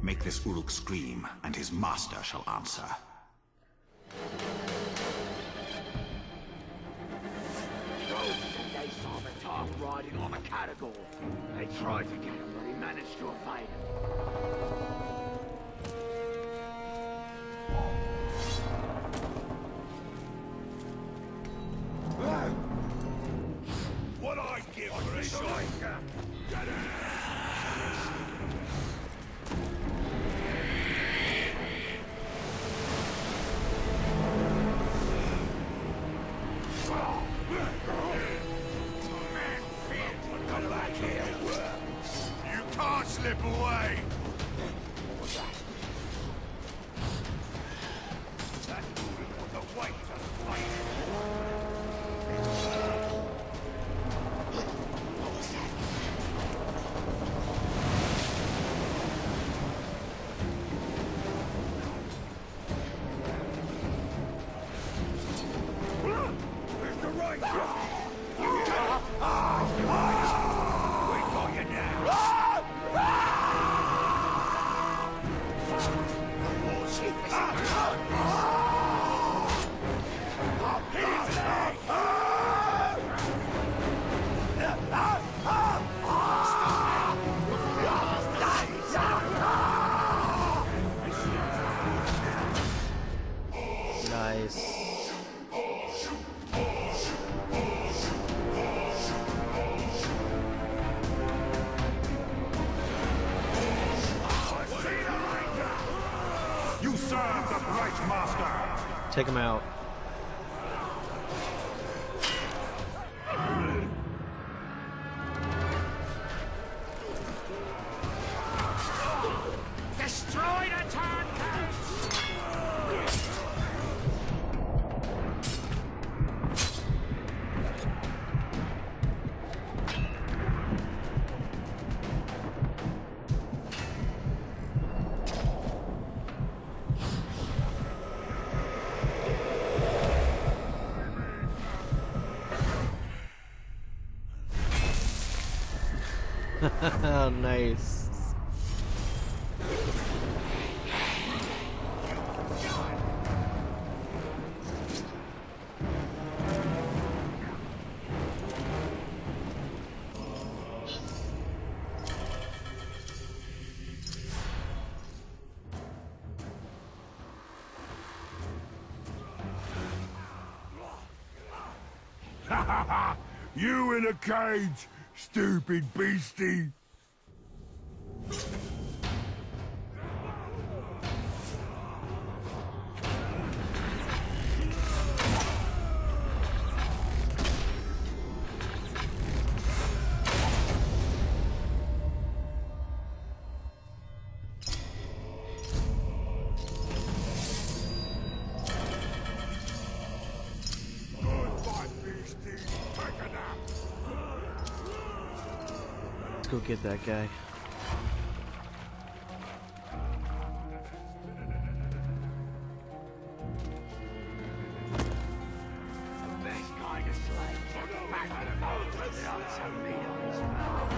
Make this Uruk scream, and his master shall answer. They saw the top riding on a catagor. They tried to get him, but he managed to evade him. What I give for a shot? Get it! Come back here! You can't slip away! That's the weight of fight! You serve the bright master! Take him out. Destroy the turncoats! Nice. You in a cage, stupid beastie! Let's go get that guy. Best kind of slave. Back to the boat with some meat on his mouth.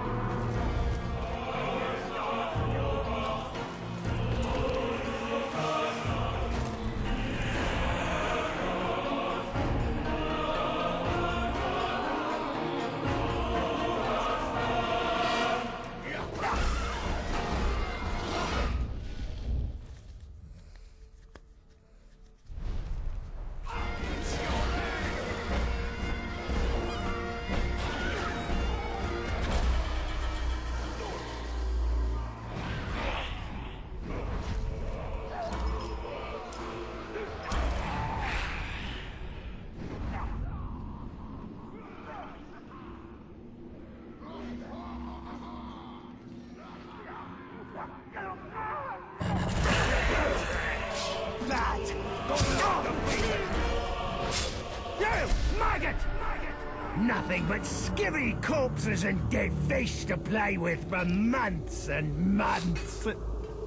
Nothing but skivvy corpses and dead fish to play with for months and months. I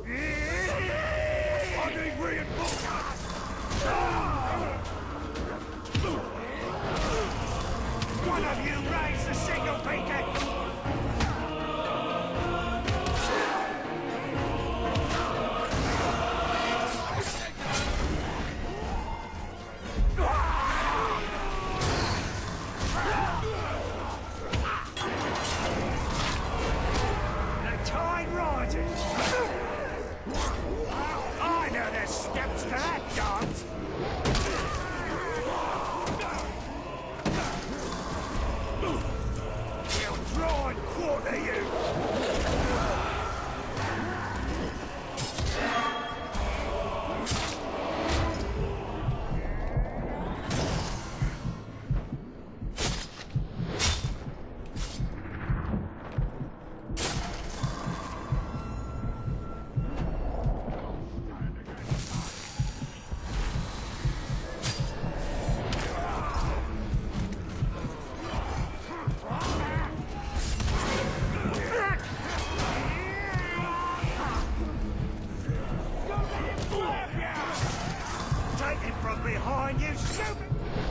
need reinforcements! One of you raise the signal beacon! What are you? Take it from behind, you stupid!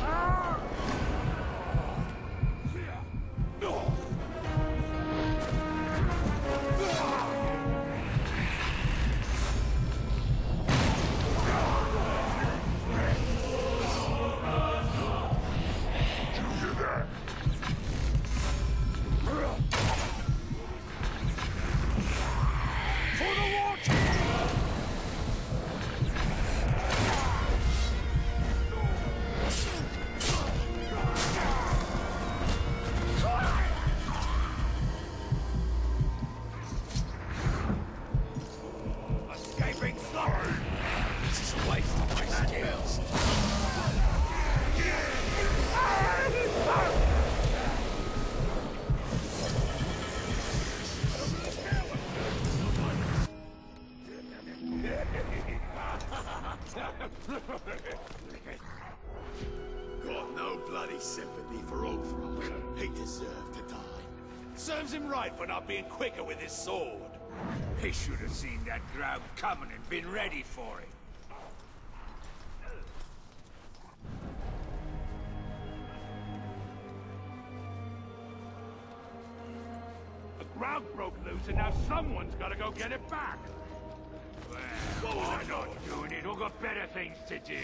This is a waste of my skills. Got no bloody sympathy for Ulthrock. He deserved to die. Serves him right for not being quicker with his sword. He should have seen that Graug coming and been ready for it. The Graug broke loose and now someone's got to go get it back. Well, I'm not doing it. We've got better things to do.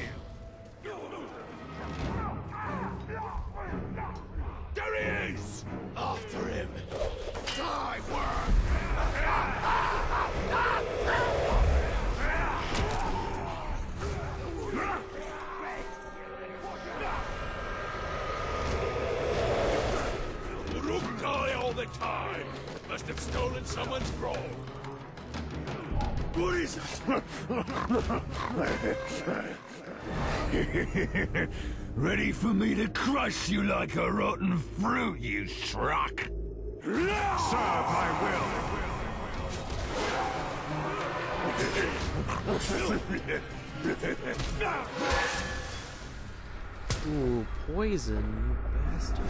There he is! After him. Die, worm! Uruk die all the time! Must have stolen someone's grog. What is it? Ready for me to crush you like a rotten fruit, you schrock? Serve my Ooh, poison, you bastard.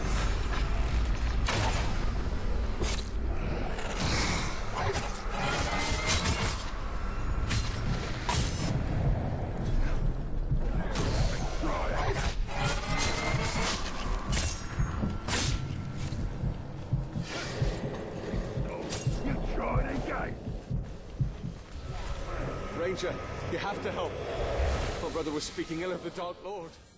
Ranger, you have to help. My brother was speaking ill of the Dark Lord.